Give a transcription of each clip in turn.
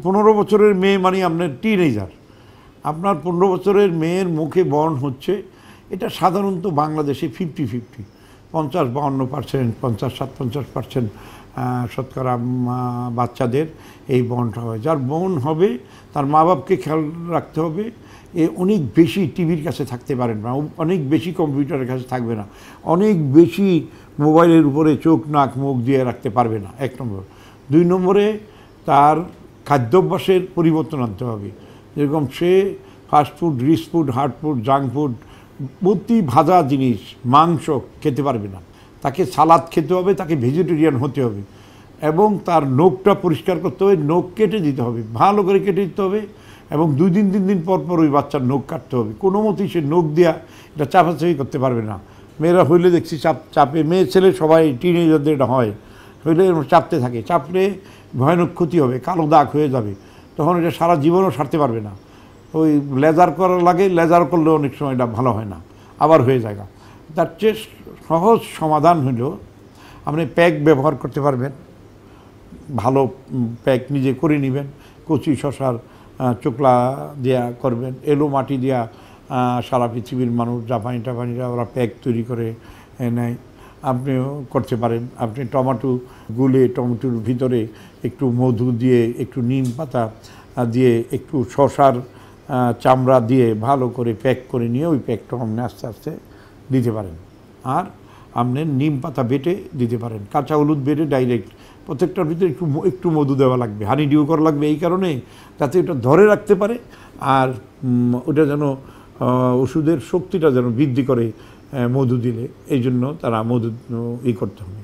15 বছরের মেয়ে মানে আপনার টিনেজার, আপনার 15 বছরের মেয়ের মুখে বর্ণ হচ্ছে, এটা সাধারণত বাংলাদেশে 50-50, 50-52%, 50-57% শতকরা বাচ্চাদের এই বর্ণটা হয়। যার বর্ণ হবে তার মা বাপকে খেয়াল রাখতে হবে, এ অনেক বেশি টিভির কাছে থাকতে পারেন না, অনেক বেশি কম্পিউটারের কাছে থাকবে না, অনেক বেশি মোবাইলের উপরে চোখ নাক মুখ দিয়ে রাখতে পারবে না, 1 নম্বর। 2 নম্বরে তার খাদ্যাভ্যাসের পরিবর্তন আনতে হবে। যেরকম সে fast food, rich food, hard food, junk food, অতি ভাজা জিনিস, মাংস খেতে পারবে না, তাকে সালাদ খেতে হবে, তাকে ভেজিটেরিয়ান হতে হবে, এবং তার নখটা পরিষ্কার করতে হবে, নখ কেটে দিতে হবে, ভালো করে কেটে দিতে হবে, এবং 2 দিন 3 দিন পর পর ওই বাচ্চার নখ কাটতে হবে। কোনো মতেই সে নখ দেওয়া এটা চাপাচাপি করতে পারবে না। মেয়েরা হইলে দেখছি চাপে, মেয়ে ছেলে সবাই টিনেজারদের এটা হয়, হইলে চাপতে থাকে, চাপলে ভয়ানক ক্ষতি হবে, কালো দাগ হয়ে যাবে, তখন এটা সারা জীবনও সারতে পারবে না। ওই লেজার করা লাগে, লেজার করলে অনেক সময় এটা ভালো হয় না, আবার হয়ে যায়। তার চেয়ে সহজ সমাধান হলো আপনি প্যাক ব্যবহার করতে পারবেন, ভালো প্যাক নিজে করে নেবেন, কচি শশার চোকলা দেয়া করবেন, এলো মাটি দেয়া সারা পৃথিবীর মানুষ জাপানিরা ওরা প্যাক তৈরি করে নেয়, আপনিও করতে পারেন। আপনি টমেটো গুলে টমেটোর ভিতরে একটু মধু দিয়ে, একটু নিম পাতা দিয়ে, একটু শশার চামড়া দিয়ে ভালো করে প্যাক করে নিয়ে ওই প্যাকটা আপনি আস্তে আস্তে দিতে পারেন। আর আপনি নিম পাতা বেটে দিতে পারেন, কাঁচা হলুদ বেটে ডাইরেক্ট, প্রত্যেকটার ভিতরে একটু মধু দেওয়া লাগবে, হানি ডিউ করা লাগবে, এই কারণে যাতে ওটা ধরে রাখতে পারে, আর ওটা যেন ওষুধের শক্তিটা যেন বৃদ্ধি করে মধু দিলে, এই জন্য তারা মধু করতে হবে।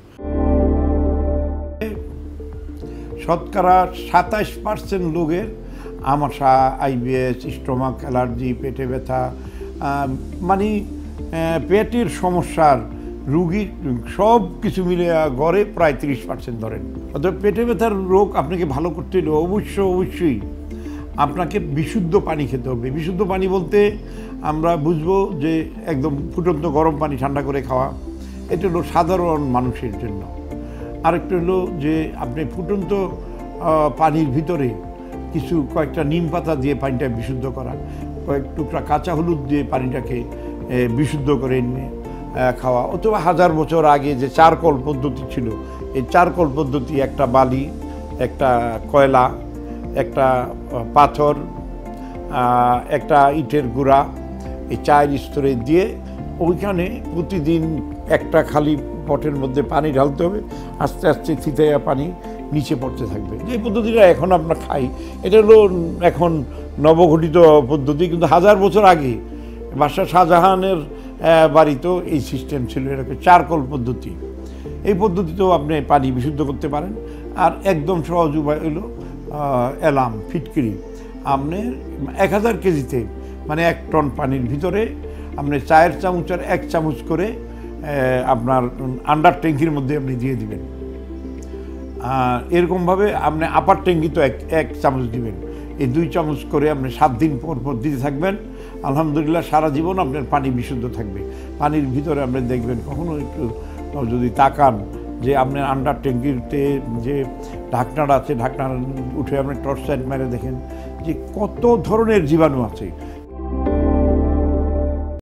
শতকরা 27% লোকের আমাশা, IBS, স্টোমাক অ্যালার্জি, পেটে ব্যথা, মানে পেটের সমস্যার রুগীর সব কিছু মিলে গড়ে প্রায় 30% ধরেন। অর্থাৎ পেটে ব্যথার রোগ আপনাকে ভালো করতে হলে অবশ্যই আপনাকে বিশুদ্ধ পানি খেতে হবে। বিশুদ্ধ পানি বলতে আমরা বুঝবো যে একদম ফুটন্ত গরম পানি ঠান্ডা করে খাওয়া, এটা হলো সাধারণ মানুষের জন্য। আরেকটা হলো যে আপনি ফুটন্ত পানির ভিতরে কয়েকটা নিম পাতা দিয়ে পানিটা বিশুদ্ধ করা, কয়েক টুকরা কাঁচা হলুদ দিয়ে পানিটাকে বিশুদ্ধ করে নিয়ে খাওয়া, অথবা 1000 বছর আগে যে চারকোল পদ্ধতি ছিল, এই চারকোল পদ্ধতি, একটা বালি, একটা কয়লা, একটা পাথর, একটা ইটের গুঁড়া, এই 4 স্তরে দিয়ে ওইখানে প্রতিদিন একটা খালি পটের মধ্যে পানি ঢালতে হবে, আস্তে আস্তে থিতাইয়া পানি নিচে পড়তে থাকবে। যে পদ্ধতিটা এখন আমরা খাই, এটা হলো এখন নবগঠিত পদ্ধতি, কিন্তু 1000 বছর আগে বাদশাহ শাহজাহানের বাড়িতেও এই সিস্টেম ছিল, এরকম চারকোল পদ্ধতি। এই পদ্ধতিতেও আপনি পানি বিশুদ্ধ করতে পারেন। আর একদম সহজ উপায় হলো অ্যালাম ফিটকিরি। আপনি 1000 কেজিতে মানে 1 টন পানির ভিতরে আপনি 4 চামচ আর 1 চামচ করে আপনার আন্ডার ট্যাঙ্কির মধ্যে আপনি দিয়ে দিবেন। এরকমভাবে আপনি আপার ট্যাঙ্কি তো 1 চামচ দিবেন, এই 2 চামচ করে আপনি 7 দিন পর পর দিতে থাকবেন। আলহামদুলিল্লাহ সারা জীবন আপনার পানি বিশুদ্ধ থাকবে। পানির ভিতরে আপনি দেখবেন, কখনো একটু যদি তাকান যে আপনার আন্ডার ট্যাঙ্কিতে যে ঢাকনাটা আছে, ঢাকনা উঠে আপনি টর্চ লাইট মেরে দেখেন যে কত ধরনের জীবাণু আছে।